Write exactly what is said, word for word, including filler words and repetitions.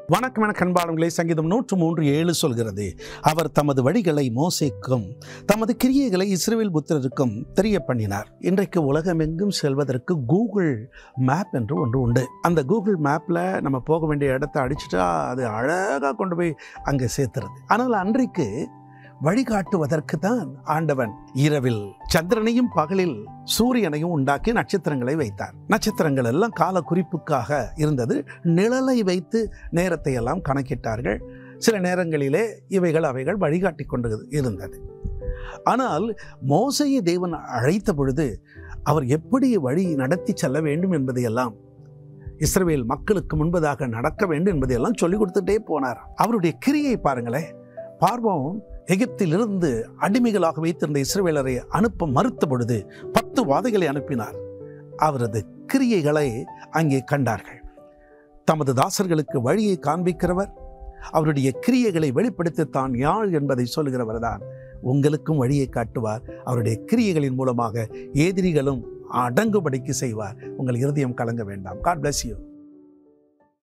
வணக்கம் என கண்பாளங்களே, சங்கீதம் நூற்று மூன்று ஏழு சொல்கிறது, அவர் தமது வழிகளை மோசேக்கும் தமது கிரியைகளை இஸ்ரவேல் புத்திரருக்கும் தெரிய பண்ணினார். இன்றைக்கு உலகமெங்கும் செல்வதற்கு கூகுள் மேப் என்று ஒன்று உண்டு. அந்த கூகுள் மேப்பில் நம்ம போக வேண்டிய இடத்தை அடிச்சுட்டா அது அழகாக கொண்டு போய் அங்கே சேர்த்துறது. ஆனால் அன்றைக்கு வழிகாட்டுவதற்கு தான் ஆண்டவன் இரவில் சந்திரனையும் பகலில் சூரியனையும் உண்டாக்கி நட்சத்திரங்களை வைத்தார். நட்சத்திரங்கள் எல்லாம் கால குறிப்புக்காக இருந்தது. நிழலை வைத்து நேரத்தை எல்லாம் கணக்கிட்டார்கள். சில நேரங்களிலே இவைகள் அவைகள் வழிகாட்டி கொண்டு இருந்தது. ஆனால் மோசேயை தேவன் அழைத்த பொழுது அவர் எப்படி வழி நடத்தி செல்ல வேண்டும் என்பதையெல்லாம், இஸ்ரவேல் மக்களுக்கு முன்பதாக நடக்க வேண்டும் என்பதையெல்லாம் சொல்லிக் கொடுத்துட்டே போனார். அவருடைய கிரியை பாருங்களேன். பார்வோன் எகிப்திலிருந்து அடிமைகளாக வைத்திருந்த இஸ்ரவேலரை அனுப்ப மறுத்த பொழுது பத்து வாதைகளை அனுப்பினார். அவரது கிரியைகளை அங்கே கண்டார்கள். தமது தாசர்களுக்கு வழியை காண்பிக்கிறவர், அவருடைய கிரியைகளை வெளிப்படுத்தி தான் யாழ் என்பதை சொல்கிறவர் தான் உங்களுக்கும் வழியை காட்டுவார். அவருடைய கிரியைகளின் மூலமாக எதிரிகளும் அடங்குபடிக்கு செய்வார். உங்கள் இருதயம் கலங்க வேண்டாம். God bless you.